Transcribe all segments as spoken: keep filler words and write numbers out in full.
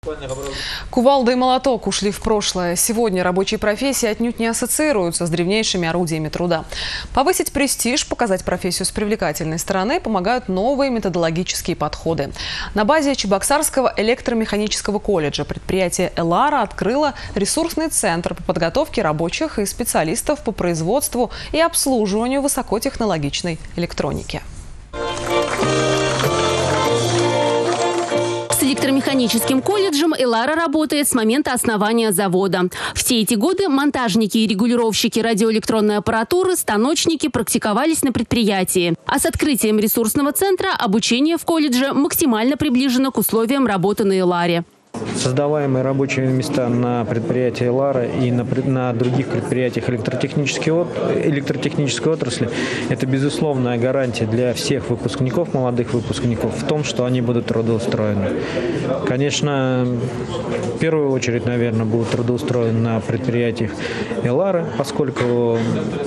Кувалда и молоток ушли в прошлое. Сегодня рабочие профессии отнюдь не ассоциируются с древнейшими орудиями труда. Повысить престиж, показать профессию с привлекательной стороны помогают новые методологические подходы. На базе Чебоксарского электромеханического колледжа предприятие «Элара» открыло ресурсный центр по подготовке рабочих и специалистов по производству и обслуживанию высокотехнологичной электроники. С электромеханическим колледжем «Элара» работает с момента основания завода. Все эти годы монтажники и регулировщики радиоэлектронной аппаратуры, станочники практиковались на предприятии. А с открытием ресурсного центра обучение в колледже максимально приближено к условиям работы на «Эларе». Создаваемые рабочие места на предприятии «Элара» и на, на других предприятиях электротехнической, от, электротехнической отрасли – это безусловная гарантия для всех выпускников, молодых выпускников, в том, что они будут трудоустроены. Конечно, в первую очередь, наверное, будут трудоустроены на предприятиях «Элара», поскольку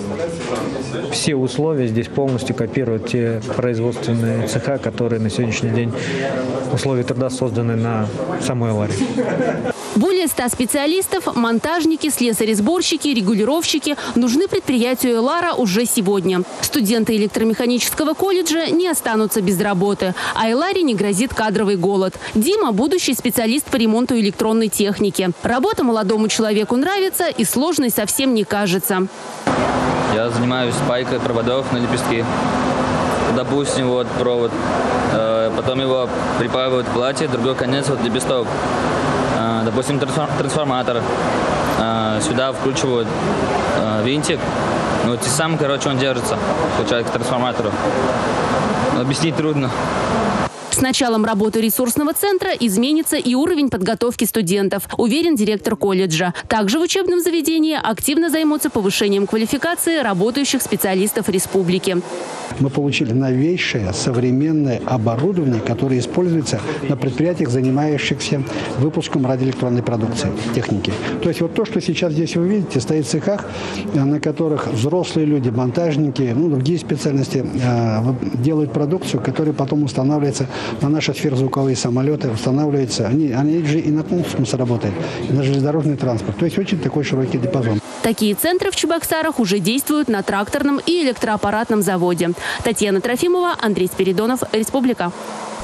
все условия здесь полностью копируют те производственные цеха, которые на сегодняшний день условия труда созданы на самой «Эларе». Более ста специалистов, монтажники, слесари-сборщики, регулировщики нужны предприятию «Элара» уже сегодня. Студенты электромеханического колледжа не останутся без работы, а «Эларе» не грозит кадровый голод. Дима – будущий специалист по ремонту электронной техники. Работа молодому человеку нравится и сложной совсем не кажется. Я занимаюсь пайкой проводов на лепестки. Допустим, вот провод, э, потом его припаивают к плате, другой конец вот лепесток. Э, допустим, трансформатор. Э, сюда вкручивают э, винтик. Ну, вот и сам, короче, он держится, получается, к трансформатору. Объяснить трудно. С началом работы ресурсного центра изменится и уровень подготовки студентов, уверен директор колледжа. Также в учебном заведении активно займутся повышением квалификации работающих специалистов республики. Мы получили новейшее современное оборудование, которое используется на предприятиях, занимающихся выпуском радиоэлектронной продукции, техники. То есть вот то, что сейчас здесь вы видите, стоит в цехах, на которых взрослые люди, монтажники, ну, другие специальности э, делают продукцию, которая потом устанавливается на наши сверхзвуковые самолеты, устанавливаются, они, они же и на космос работают, и на железнодорожный транспорт. То есть очень такой широкий диапазон. Такие центры в Чебоксарах уже действуют на тракторном и электроаппаратном заводе. Татьяна Трофимова, Андрей Спиридонов, Республика.